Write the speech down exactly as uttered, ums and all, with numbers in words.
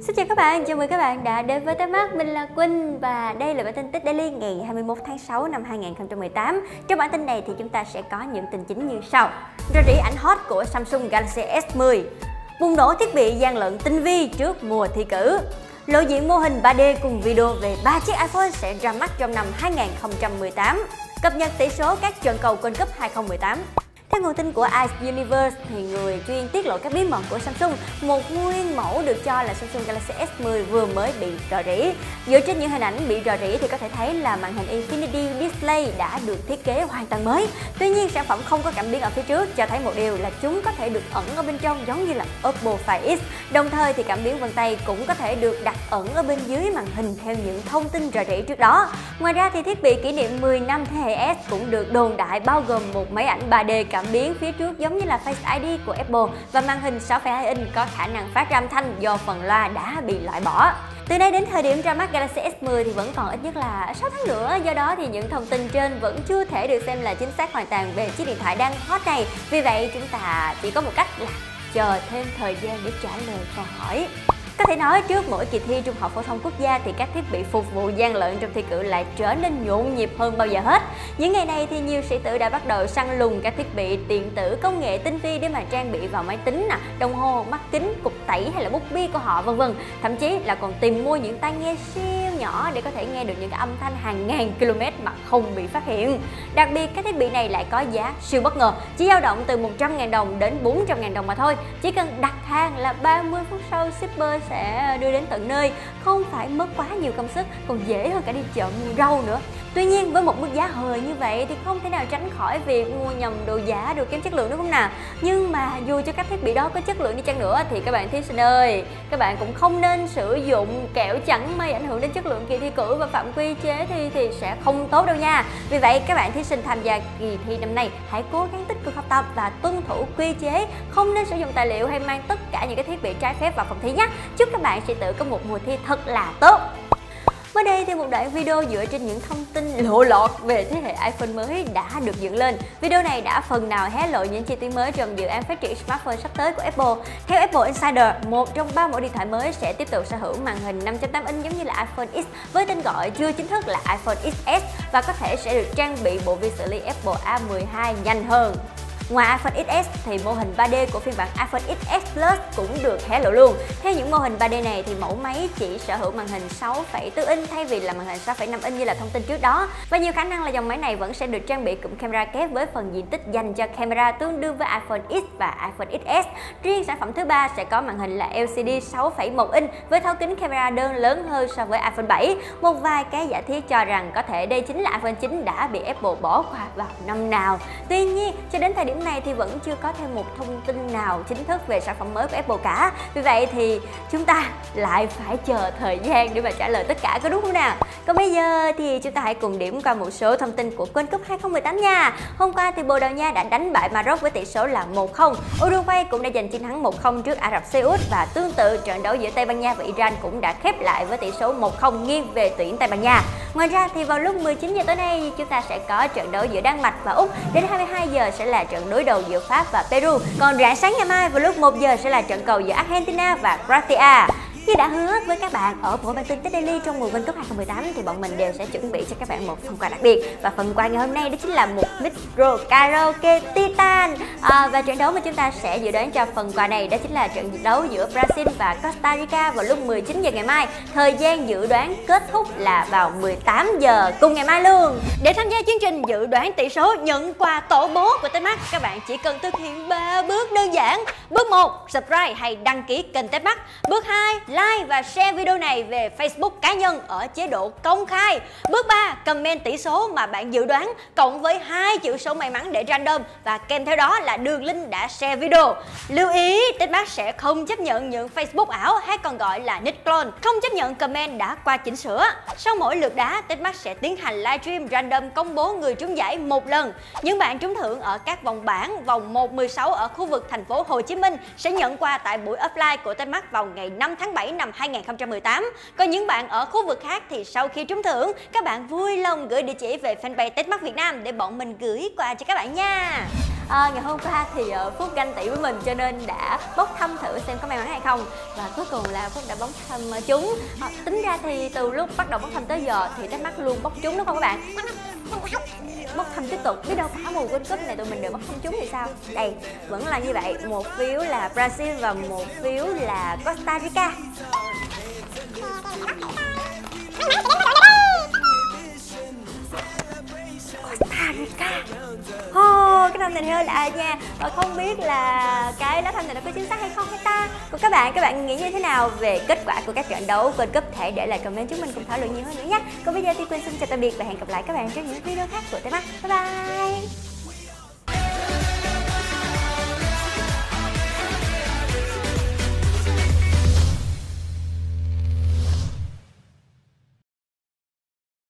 Xin chào các bạn, chào mừng các bạn đã đến với Techmart. Mình là Quỳnh và đây là bản tin Tech Daily ngày hai mươi mốt tháng sáu năm hai nghìn không trăm mười tám. Trong bản tin này thì chúng ta sẽ có những tin chính như sau: rò rỉ ảnh hot của Samsung Galaxy S mười, bùng nổ thiết bị gian lận tinh vi trước mùa thi cử, lộ diện mô hình ba D cùng video về ba chiếc iPhone sẽ ra mắt trong năm hai nghìn không trăm mười tám, cập nhật tỷ số các trận cầu World Cup hai không một tám. Theo nguồn tin của Ice Universe thì người chuyên tiết lộ các bí mật của Samsung, một nguyên mẫu được cho là Samsung Galaxy S mười vừa mới bị rò rỉ. Dựa trên những hình ảnh bị rò rỉ thì có thể thấy là màn hình Infinity Display đã được thiết kế hoàn toàn mới. Tuy nhiên sản phẩm không có cảm biến ở phía trước, cho thấy một điều là chúng có thể được ẩn ở bên trong giống như là Oppo Find X. Đồng thời thì cảm biến vân tay cũng có thể được đặt ẩn ở bên dưới màn hình theo những thông tin rò rỉ trước đó. Ngoài ra thì thiết bị kỷ niệm mười năm thế hệ S cũng được đồn đại bao gồm một máy ảnh ba D cảm biến phía trước giống như là Face i đê của Apple và màn hình sáu phẩy hai inch có khả năng phát ra âm thanh do phần loa đã bị loại bỏ. Từ nay đến thời điểm ra mắt Galaxy S mười thì vẫn còn ít nhất là sáu tháng nữa, do đó thì những thông tin trên vẫn chưa thể được xem là chính xác hoàn toàn về chiếc điện thoại đang hot này. Vì vậy chúng ta chỉ có một cách là chờ thêm thời gian để trả lời câu hỏi. Có thể nói trước mỗi kỳ thi Trung học phổ thông quốc gia thì các thiết bị phục vụ gian lận trong thi cử lại trở nên nhộn nhịp hơn bao giờ hết. Những ngày này thì nhiều sĩ tử đã bắt đầu săn lùng các thiết bị điện tử công nghệ tinh vi để mà trang bị vào máy tính, đồng hồ, mắt kính, cục tẩy hay là bút bi của họ vân vân. Thậm chí là còn tìm mua những tai nghe siêu nhỏ để có thể nghe được những cái âm thanh hàng ngàn km mà không bị phát hiện. Đặc biệt các thiết bị này lại có giá siêu bất ngờ, chỉ dao động từ một trăm nghìn đồng đến bốn trăm nghìn đồng mà thôi. Chỉ cần đặt hàng là ba mươi phút sau shipper sẽ đưa đến tận nơi, không phải mất quá nhiều công sức, còn dễ hơn cả đi chợ mua rau nữa. Tuy nhiên với một mức giá hời như vậy thì không thể nào tránh khỏi việc mua nhầm đồ giả, đồ kém chất lượng đúng không nào? Nhưng mà dù cho các thiết bị đó có chất lượng đi chăng nữa thì các bạn thí sinh ơi, các bạn cũng không nên sử dụng kẻo chẳng may ảnh hưởng đến chất lượng kỳ thi cử và phạm quy chế thi thì sẽ không tốt đâu nha. Vì vậy các bạn thí sinh tham gia kỳ thi năm nay hãy cố gắng tích cực học tập và tuân thủ quy chế, không nên sử dụng tài liệu hay mang tất cả những cái thiết bị trái phép vào phòng thi nhé. Chúc các bạn sẽ tự có một mùa thi thật là tốt. Mới đây thì một đoạn video dựa trên những thông tin lộ lọt về thế hệ iPhone mới đã được dựng lên. Video này đã phần nào hé lộ những chi tiết mới trong dự án phát triển smartphone sắp tới của Apple. Theo Apple Insider, một trong ba mẫu điện thoại mới sẽ tiếp tục sở hữu màn hình năm chấm tám inch giống như là iPhone X với tên gọi chưa chính thức là iPhone ích ét và có thể sẽ được trang bị bộ vi xử lý Apple A mười hai nhanh hơn. Ngoài iPhone ích ét thì mô hình ba D của phiên bản iPhone ích ét Plus cũng được hé lộ luôn. Theo những mô hình ba D này thì mẫu máy chỉ sở hữu màn hình sáu phẩy bốn inch thay vì là màn hình sáu phẩy năm inch như là thông tin trước đó. Và nhiều khả năng là dòng máy này vẫn sẽ được trang bị cụm camera kép với phần diện tích dành cho camera tương đương với iPhone X và iPhone ích ét. Riêng sản phẩm thứ ba sẽ có màn hình là lờ xê đê sáu phẩy một inch với thấu kính camera đơn lớn hơn so với iPhone bảy. Một vài cái giả thiết cho rằng có thể đây chính là iPhone chín đã bị Apple bỏ qua vào năm nào. Tuy nhiên cho đến thời điểm này thì vẫn chưa có thêm một thông tin nào chính thức về sản phẩm mới của Apple cả. Vì vậy thì chúng ta lại phải chờ thời gian để mà trả lời tất cả, có đúng không nào? Còn bây giờ thì chúng ta hãy cùng điểm qua một số thông tin của World Cup hai không một tám nha. Hôm qua thì Bồ Đào Nha đã đánh bại Maroc với tỷ số là một không. Uruguay cũng đã giành chiến thắng một không trước Ả Rập Xê Út và tương tự trận đấu giữa Tây Ban Nha và Iran cũng đã khép lại với tỷ số một không nghiêng về tuyển Tây Ban Nha. Ngoài ra thì vào lúc mười chín giờ tối nay chúng ta sẽ có trận đấu giữa Đan Mạch và Úc. Đến hai mươi hai giờ sẽ là trận đối đầu giữa Pháp và Peru. Còn rạng sáng ngày mai vào lúc một giờ sẽ là trận cầu giữa Argentina và Croatia. Như đã hứa với các bạn ở buổi bản tin Tech Daily trong mùa World Cup hai không một tám thì bọn mình đều sẽ chuẩn bị cho các bạn một phần quà đặc biệt. Và phần quà ngày hôm nay đó chính là một micro karaoke Titan. À, và trận đấu mà chúng ta sẽ dự đoán cho phần quà này đó chính là trận đấu giữa Brazil và Costa Rica vào lúc mười chín giờ ngày mai. Thời gian dự đoán kết thúc là vào mười tám giờ cùng ngày mai luôn. Để tham gia chương trình dự đoán tỷ số nhận quà tổ bố của Techmart, các bạn chỉ cần thực hiện ba bước đơn giản. Bước một, subscribe hay đăng ký kênh Techmart. Bước hai, like và share video này về Facebook cá nhân ở chế độ công khai. Bước ba, comment tỷ số mà bạn dự đoán cộng với hai chữ số may mắn để random và kèm theo đó là đường link đã share video. Lưu ý, Techmart sẽ không chấp nhận những Facebook ảo hay còn gọi là nick clone, không chấp nhận comment đã qua chỉnh sửa. Sau mỗi lượt đá, Techmart sẽ tiến hành livestream random công bố người trúng giải một lần. Những bạn trúng thưởng ở các vòng bảng, vòng một, mười sáu ở khu vực thành phố Hồ Chí Minh sẽ nhận quà tại buổi offline của Techmart vào ngày năm tháng bảy năm hai nghìn không trăm mười tám. Còn những bạn ở khu vực khác thì sau khi trúng thưởng, các bạn vui lòng gửi địa chỉ về fanpage Techmart Việt Nam để bọn mình gửi quà cho các bạn nha. à, ngày hôm qua thì uh, Phúc ganh tị với mình cho nên đã bốc thăm thử xem có may mắn hay không, và cuối cùng là Phúc đã bốc thăm uh, trúng. À, tính ra thì từ lúc bắt đầu bốc thăm tới giờ thì Tech Mắc luôn bốc trúng đúng không các bạn? Bốc thăm tiếp tục, biết đâu cả mùa World Cup này tụi mình đều bốc thăm trúng thì sao? Đây, vẫn là như vậy, một phiếu là Brazil và một phiếu là Costa Rica. Costa Rica. Oh, cái năm này hơi lạ nha. Và không biết là cái lá thăm này nó có chính xác hay không hay ta. Còn các bạn, các bạn nghĩ như thế nào về kết quả của các trận đấu World Cup? Thể để lại comment chúng mình cùng thảo luận nhiều hơn nữa nhé. Còn bây giờ thì Quỳnh xin chào tạm biệt và hẹn gặp lại các bạn trong những video khác của Tech Mắc. Bye bye.